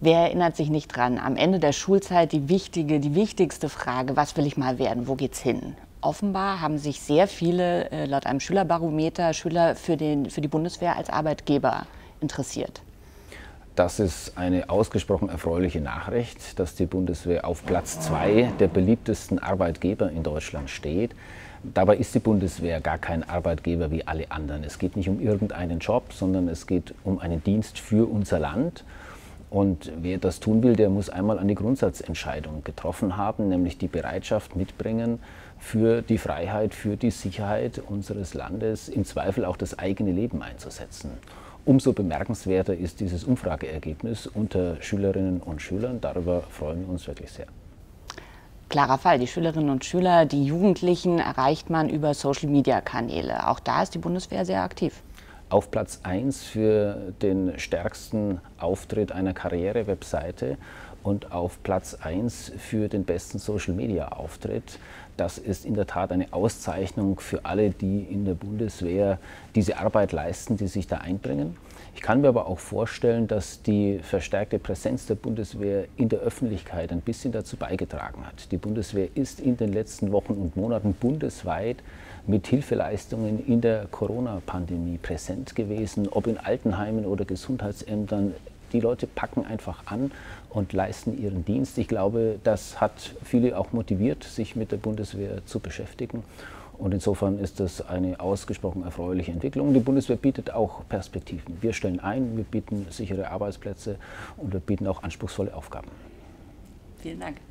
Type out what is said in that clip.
Wer erinnert sich nicht dran? Am Ende der Schulzeit die wichtigste Frage, was will ich mal werden, wo geht's hin? Offenbar haben sich sehr viele, laut einem Schülerbarometer, Schüler für die Bundeswehr als Arbeitgeber interessiert. Das ist eine ausgesprochen erfreuliche Nachricht, dass die Bundeswehr auf Platz 2 der beliebtesten Arbeitgeber in Deutschland steht. Dabei ist die Bundeswehr gar kein Arbeitgeber wie alle anderen. Es geht nicht um irgendeinen Job, sondern es geht um einen Dienst für unser Land. Und wer das tun will, der muss einmal eine Grundsatzentscheidung getroffen haben, nämlich die Bereitschaft mitbringen, für die Freiheit, für die Sicherheit unseres Landes im Zweifel auch das eigene Leben einzusetzen. Umso bemerkenswerter ist dieses Umfrageergebnis unter Schülerinnen und Schülern. Darüber freuen wir uns wirklich sehr. Klarer Fall, die Schülerinnen und Schüler, die Jugendlichen erreicht man über Social-Media-Kanäle. Auch da ist die Bundeswehr sehr aktiv. Auf Platz 1 für den stärksten Auftritt einer Karriere-Webseite und auf Platz 1 für den besten Social-Media-Auftritt. Das ist in der Tat eine Auszeichnung für alle, die in der Bundeswehr diese Arbeit leisten, die sich da einbringen. Ich kann mir aber auch vorstellen, dass die verstärkte Präsenz der Bundeswehr in der Öffentlichkeit ein bisschen dazu beigetragen hat. Die Bundeswehr ist in den letzten Wochen und Monaten bundesweit mit Hilfeleistungen in der Corona-Pandemie präsent gewesen, ob in Altenheimen oder Gesundheitsämtern. Die Leute packen einfach an und leisten ihren Dienst. Ich glaube, das hat viele auch motiviert, sich mit der Bundeswehr zu beschäftigen. Und insofern ist das eine ausgesprochen erfreuliche Entwicklung. Die Bundeswehr bietet auch Perspektiven. Wir stellen ein, wir bieten sichere Arbeitsplätze und wir bieten auch anspruchsvolle Aufgaben. Vielen Dank.